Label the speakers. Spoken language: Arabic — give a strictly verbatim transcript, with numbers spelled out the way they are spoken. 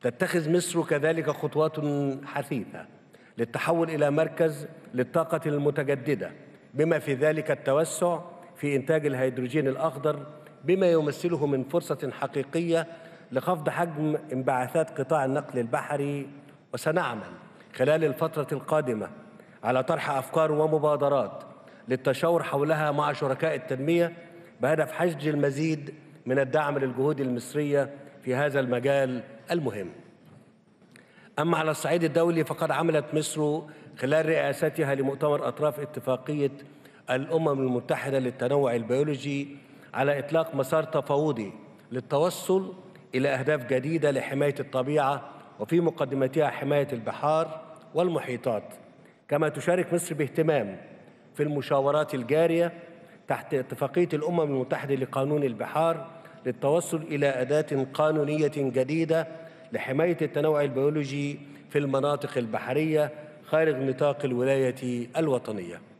Speaker 1: تتخذ مصر كذلك خطوات حثيثة للتحول إلى مركز للطاقة المتجددة، بما في ذلك التوسع في إنتاج الهيدروجين الأخضر، بما يمثله من فرصة حقيقية لخفض حجم انبعاثات قطاع النقل البحري. وسنعمل خلال الفترة القادمة على طرح أفكار ومبادرات للتشاور حولها مع شركاء التنمية بهدف حشد المزيد من الدعم للجهود المصرية في هذا المجال المهم. أما على الصعيد الدولي فقد عملت مصر خلال رئاستها لمؤتمر أطراف اتفاقية الأمم المتحدة للتنوع البيولوجي على إطلاق مسار تفاوضي للتوصل إلى أهداف جديدة لحماية الطبيعة، وفي مقدمتها حماية البحار والمحيطات. كما تشارك مصر باهتمام في المشاورات الجارية تحت اتفاقية الأمم المتحدة لقانون البحار للتوصل إلى أداة قانونية جديدة لحماية التنوع البيولوجي في المناطق البحرية خارج نطاق الولاية الوطنية.